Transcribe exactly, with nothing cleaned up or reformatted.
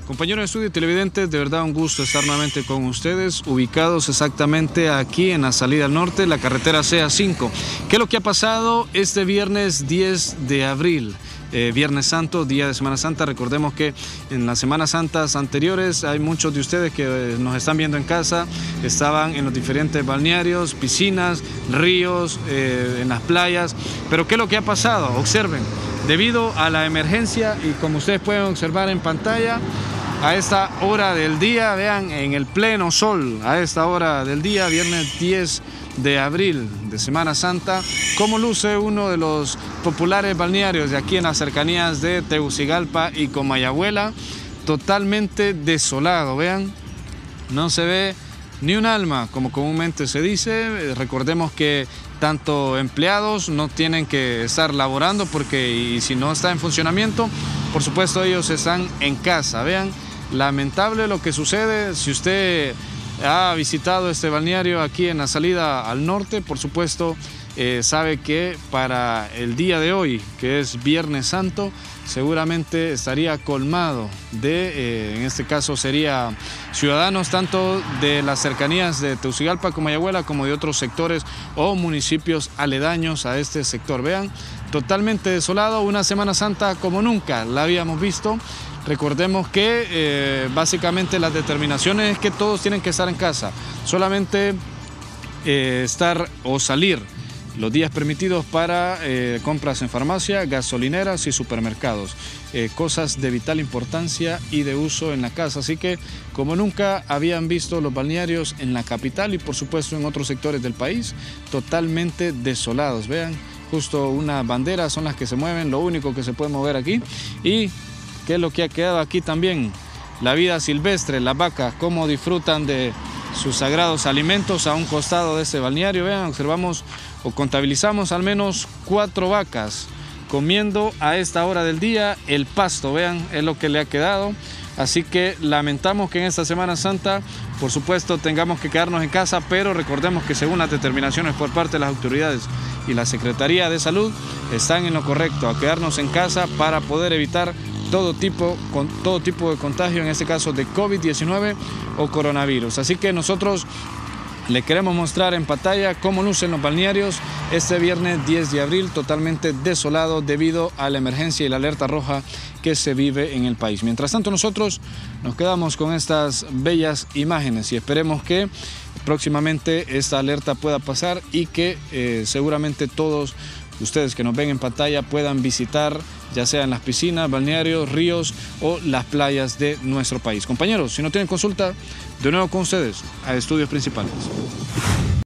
Compañeros de estudio y televidentes, de verdad un gusto estar nuevamente con ustedes, ubicados exactamente aquí en la salida al norte, la carretera C A cinco. ¿Qué es lo que ha pasado este viernes diez de abril? Eh, Viernes Santo, día de Semana Santa. Recordemos que en las Semanas Santas anteriores hay muchos de ustedes que eh, nos están viendo en casa, estaban en los diferentes balnearios, piscinas, ríos, eh, en las playas. Pero ¿qué es lo que ha pasado? Observen, debido a la emergencia y como ustedes pueden observar en pantalla, a esta hora del día, vean, en el pleno sol, a esta hora del día, viernes diez de abril de Semana Santa, cómo luce uno de los populares balnearios de aquí en las cercanías de Tegucigalpa y Comayagüela, totalmente desolado, vean, no se ve ni un alma, como comúnmente se dice. Recordemos que tanto empleados no tienen que estar laborando porque y si no está en funcionamiento, por supuesto ellos están en casa, vean. Lamentable lo que sucede. Si usted ha visitado este balneario aquí en la salida al norte, por supuesto, eh, sabe que para el día de hoy, que es Viernes Santo, seguramente estaría colmado de, eh, en este caso sería ciudadanos tanto de las cercanías de Tegucigalpa, Comayagüela, como de otros sectores o municipios aledaños a este sector. Vean, totalmente desolado, una Semana Santa como nunca la habíamos visto. Recordemos que eh, básicamente las determinaciones es que todos tienen que estar en casa, solamente eh, estar o salir los días permitidos para eh, compras en farmacia, gasolineras y supermercados, eh, cosas de vital importancia y de uso en la casa. Así que como nunca habían visto los balnearios en la capital y por supuesto en otros sectores del país, totalmente desolados. Vean, justo unas banderas son las que se mueven, lo único que se puede mover aquí. Y ¿qué es lo que ha quedado aquí también? La vida silvestre, las vacas, cómo disfrutan de sus sagrados alimentos a un costado de este balneario. Vean, observamos o contabilizamos al menos cuatro vacas comiendo a esta hora del día el pasto. Vean, es lo que le ha quedado. Así que lamentamos que en esta Semana Santa, por supuesto, tengamos que quedarnos en casa, pero recordemos que según las determinaciones por parte de las autoridades y la Secretaría de Salud, están en lo correcto, a quedarnos en casa para poder evitar todo tipo, con todo tipo de contagio, en este caso de COVID diecinueve o coronavirus. Así que nosotros le queremos mostrar en pantalla cómo lucen los balnearios este viernes diez de abril, totalmente desolado debido a la emergencia y la alerta roja que se vive en el país. Mientras tanto, nosotros nos quedamos con estas bellas imágenes y esperemos que próximamente esta alerta pueda pasar y que eh, seguramente todos ustedes que nos ven en pantalla puedan visitar ya sea en las piscinas, balnearios, ríos o las playas de nuestro país. Compañeros, si no tienen consulta, de nuevo con ustedes a Estudios Principales.